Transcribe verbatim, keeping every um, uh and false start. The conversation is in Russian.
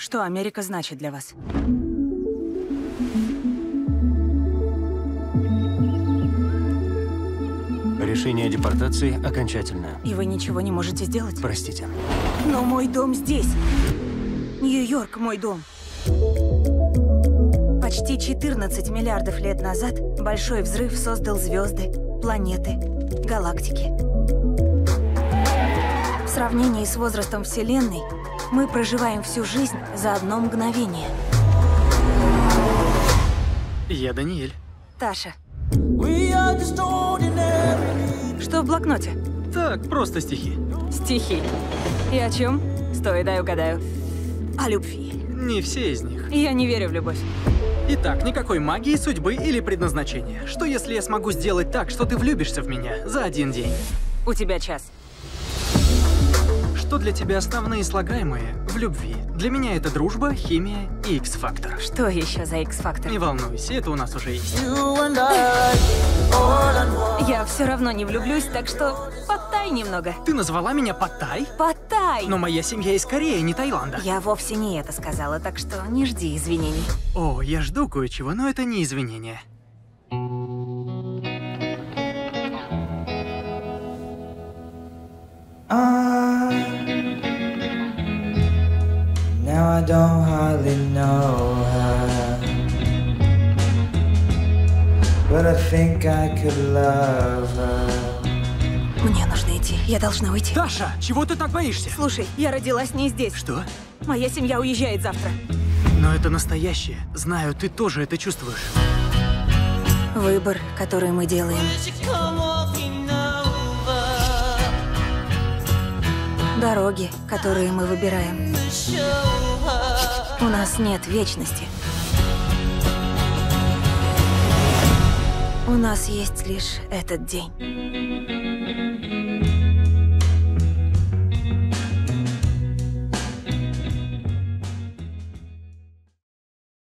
Что Америка значит для вас? Решение о депортации окончательное. И вы ничего не можете сделать? Простите. Но мой дом здесь. Нью-Йорк — мой дом. Почти четырнадцать миллиардов лет назад большой взрыв создал звезды, планеты, галактики. В сравнении с возрастом Вселенной мы проживаем всю жизнь за одно мгновение. Я Даниэль. Таша. Что в блокноте? Так, просто стихи. Стихи. И о чем? Стой, дай угадаю. О любви. Не все из них. Я не верю в любовь. Итак, никакой магии, судьбы или предназначения. Что если я смогу сделать так, что ты влюбишься в меня за один день? У тебя час. Что для тебя основные слагаемые в любви? Для меня это дружба, химия и X-фактор. Что еще за X-фактор? Не волнуйся, это у нас уже есть. Я все равно не влюблюсь, так что подтай немного. Ты назвала меня Паттай? Подтай! Но моя семья из Кореи, не Таиланда. Я вовсе не это сказала, так что не жди извинений. О, я жду кое-чего, но это не извинения. Now I don't hardly know her, but I think I could love her. Мне нужно идти, я должна уйти. Таша, чего ты так боишься? Слушай, я родилась не здесь. Что? Моя семья уезжает завтра. Но это настоящее. Знаю, ты тоже это чувствуешь. Выбор, который мы делаем. Дороги, которые мы выбираем. У нас нет вечности. У нас есть лишь этот день.